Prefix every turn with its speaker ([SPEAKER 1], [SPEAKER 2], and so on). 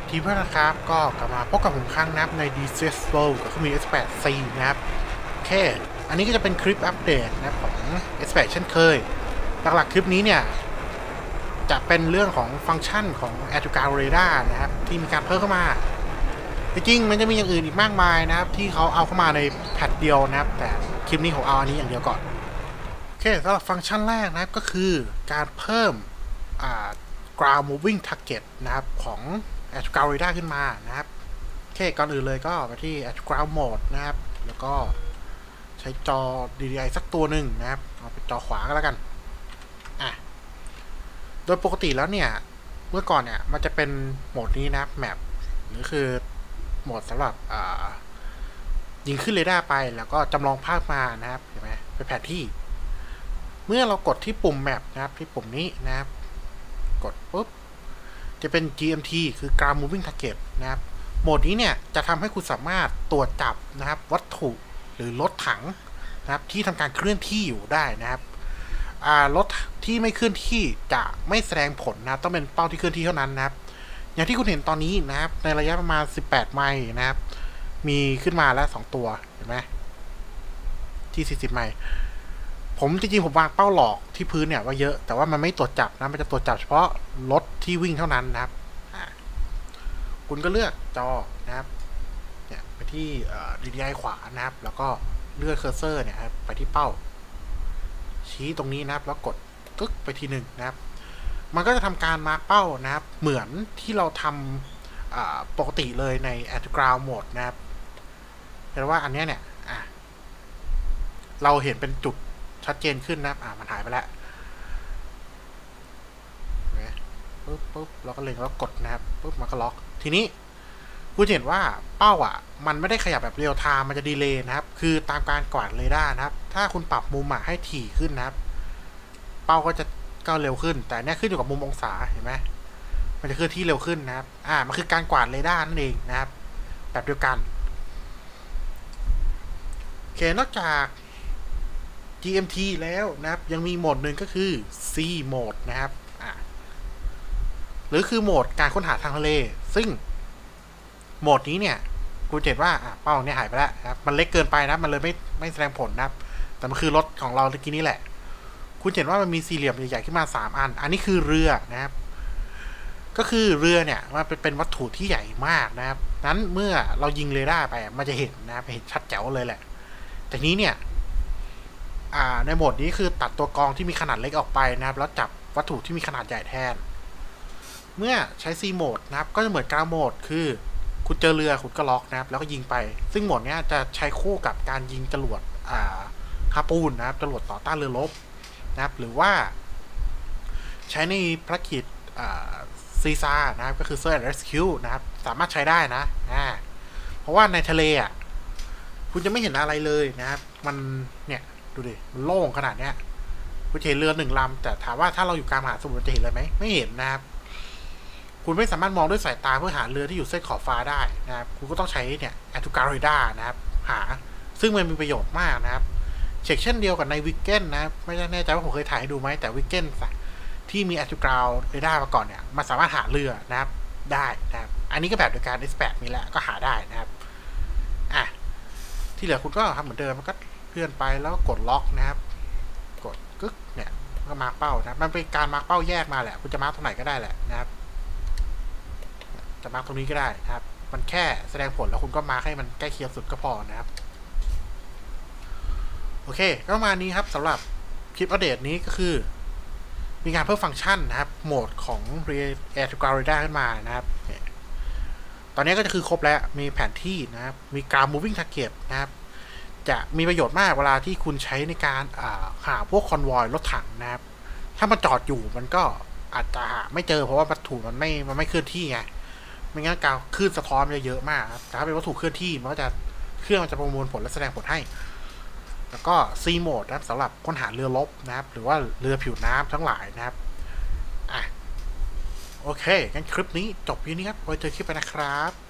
[SPEAKER 1] ทีเพื่อนนะครับก็กลับมาพบกับผมครั้งนะครับใน DCS World กับเครื่องมือ S8C นะครับโอเคอันนี้ก็จะเป็นคลิปอัปเดตนะครับของ S8 เช่นเคยหลักๆคลิปนี้เนี่ยจะเป็นเรื่องของฟังก์ชันของ Air to Ground Radar นะครับที่มีการเพิ่มเข้ามาจริงๆมันจะมีอย่างอื่นอีกมากมายนะครับที่เขาเอาเข้ามาในแพทเดียวนะครับแต่คลิปนี้ผมเอาอันนี้อย่างเดียวก่อนโอเคสำหรับฟังก์ชันแรกนะครับก็คือการเพิ่มground moving target นะครับของ Air to Ground Radar ขึ้นมานะครับโอเคก่อนอื่นเลยก็ไปที่ Air to Ground Mode นะครับแล้วก็ใช้จอ DDI สักตัวหนึ่งนะครับเอาเป็นจอขวาก็แล้วกันโดยปกติแล้วเนี่ยเมื่อก่อนเนี่ยมันจะเป็นโหมดนี้นะครับแมปหรือคือโหมดสำหรับยิงขึ้นเรดาร์ไปแล้วก็จำลองภาพมานะครับเห็นไหมเป็นแผนที่เมื่อเรากดที่ปุ่มแมปนะครับที่ปุ่มนี้นะครับกดปุ๊บจะเป็น GMT คือ Ground Moving Target นะครับโหมดนี้เนี่ยจะทำให้คุณสามารถตรวจจับนะครับวัตถุหรือรถถังนะครับที่ทำการเคลื่อนที่อยู่ได้นะครับรถที่ไม่เคลื่อนที่จะไม่แสดงผลนะต้องเป็นเป้าที่เคลื่อนที่เท่านั้นนะครับอย่างที่คุณเห็นตอนนี้นะครับในระยะประมาณ18ไมล์นะครับมีขึ้นมาแล้ว2ตัวเห็นไหมที่40ไมล์ผมจริงๆผมวางเป้าหลอกที่พื้นเนี่ยว่าเยอะแต่ว่ามันไม่ตรวจจับนะมันจะตรวจจับเฉพาะรถที่วิ่งเท่านั้นนะครับคุณก็เลือกจอนะครับเนี่ยไปที่DDI ขวานะครับแล้วก็เลื่อนเคอร์เซอร์เนี่ยครับไปที่เป้าชี้ตรงนี้นะครับแล้วกดกึ๊กไปทีหนึ่งนะครับมันก็จะทำการมาร์กเป้านะครับเหมือนที่เราทำปกติเลยใน Air to Ground Mode นะครับแต่ว่าอันนี้เนี่ยเราเห็นเป็นจุดชัดเจนขึ้นนะครับมันหายไปแล้วปุ๊บเราก็เล็งแล้วกดนะครับปุ๊บมันก็ล็อกทีนี้คุณเห็นว่าเป้ามันไม่ได้ขยับแบบเรียลไทม์มันจะดีเลย์นะครับคือตามการกวาดเรดาร์นะครับถ้าคุณปรับมุมให้ถี่ขึ้นนะครับเป้าก็จะก้าวเร็วขึ้นแต่เนี่ยขึ้นอยู่กับมุมองศาเห็นไหมมันจะเคลื่อนที่เร็วขึ้นนะครับมันคือการกวาดเรดาร์นั่นเองนะครับแบบเดียวกันโอเคนอกจาก GMT แล้วนะครับยังมีโหมดหนึ่งก็คือ C โหมดนะครับหรือคือโหมดการค้นหาทางทะเลซึ่งโหมดนี้เนี่ยคุณเห็นว่าเป้าเนี่ยหายไปแล้วนะครับมันเล็กเกินไปนะมันเลยไม่แสดงผลนะครับแต่มันคือรถของเราเมื่อกี้นี้แหละคุณเห็นว่ามันมีสี่เหลี่ยมใหญ่ๆขึ้นมา3อันอันนี้คือเรือนะครับก็คือเรือเนี่ยมันเป็นวัตถุที่ใหญ่มากนะครับนั้นเมื่อเรายิงเรดาร์ไปมันจะเห็นนะครับเห็นชัดแจ๋วเลยแหละแต่นี้เนี่ยในโหมดนี้คือตัดตัวกรองที่มีขนาดเล็กออกไปนะครับแล้วจับวัตถุที่มีขนาดใหญ่แทนเมื่อใช้ C โหมดนะครับก็จะเหมือนกราโหมดคือคุณเจอเรือคุณก็ล็อกนะครับแล้วก็ยิงไปซึ่งโหมดนี้จะใช้คู่กับการยิงจรวดฮาปูนนะครับจรวดต่อต้านเรือรบนะครับหรือว่าใช้ในภารกิจซีซานะครับก็คือ Search and Rescue นะครับสามารถใช้ได้นะเพราะว่าในทะเลคุณจะไม่เห็นอะไรเลยนะครับมันเนี่ยดูดิมันโล่งขนาดเนี้ยคุณเห็นเรือ1 ลำแต่ถามว่าถ้าเราอยู่กลางมหาสมุทรจะเห็นอะไรไหมไม่เห็นนะครับคุณไม่สามารถมองด้วยสายตาเพื่อหาเรือที่อยู่เส้นขอบฟ้าได้นะครับคุณก็ต้องใช้เนี่ย Air to Ground Radar นะครับหาซึ่งมันมีประโยชน์มากนะครับเช็คเช่นเดียวกับในวิกเก้นนะไม่แน่ใจว่าผมเคยถ่ายให้ดูไหมแต่วิกเก้นที่มี Air to Ground Radar มาก่อนเนี่ยมันสามารถหาเรือนะครับได้นะครับอันนี้ก็แบบโดยการ S8 มีแล้วก็หาได้นะครับที่เหลือคุณก็ทำเหมือนเดิมมันก็เลื่อนไปแล้วกดล็อกนะครับกดกึ๊กเนี่ยก็มาร์กเป้านะมันเป็นการมาร์กเป้าแยกมาแหละคุณจะมาร์กตรงไหนก็ได้แหละนะครับจะมาร์กตรงนี้ก็ได้นะครับมันแค่แสดงผลแล้วคุณก็มาร์กให้มันใกล้เคียงสุดก็พอนะครับโอเคก็ประมาณนี้ครับสำหรับคลิปอัปเดตนี้ก็คือมีการเพิ่มฟังก์ชันนะครับโหมดของ Air to Ground Radar ขึ้นมานะครับตอนนี้ก็จะคือครบแล้วมีแผนที่นะครับมี Ground Moving Target นะครับจะมีประโยชน์มากเวลาที่คุณใช้ในการหาพวกคอนวอยรถถังนะครับถ้ามันจอดอยู่มันก็อาจจะไม่เจอเพราะว่าวัตถุมันไม่เคลื่อนที่ไงไม่งั้นการคลื่นสะท้อนมันจะเยอะมากครับแต่ถ้าเป็นวัตถุเคลื่อนที่มันก็จะเครื่องมันจะประมวลผลและแสดงผลให้แล้วก็ C โหมดนะครับสำหรับค้นหาเรือรบนะครับหรือว่าเรือผิวน้ำทั้งหลายนะครับโอเคงั้นคลิปนี้จบเพียงนี้ครับไว้เจอคลิปไปนะครับ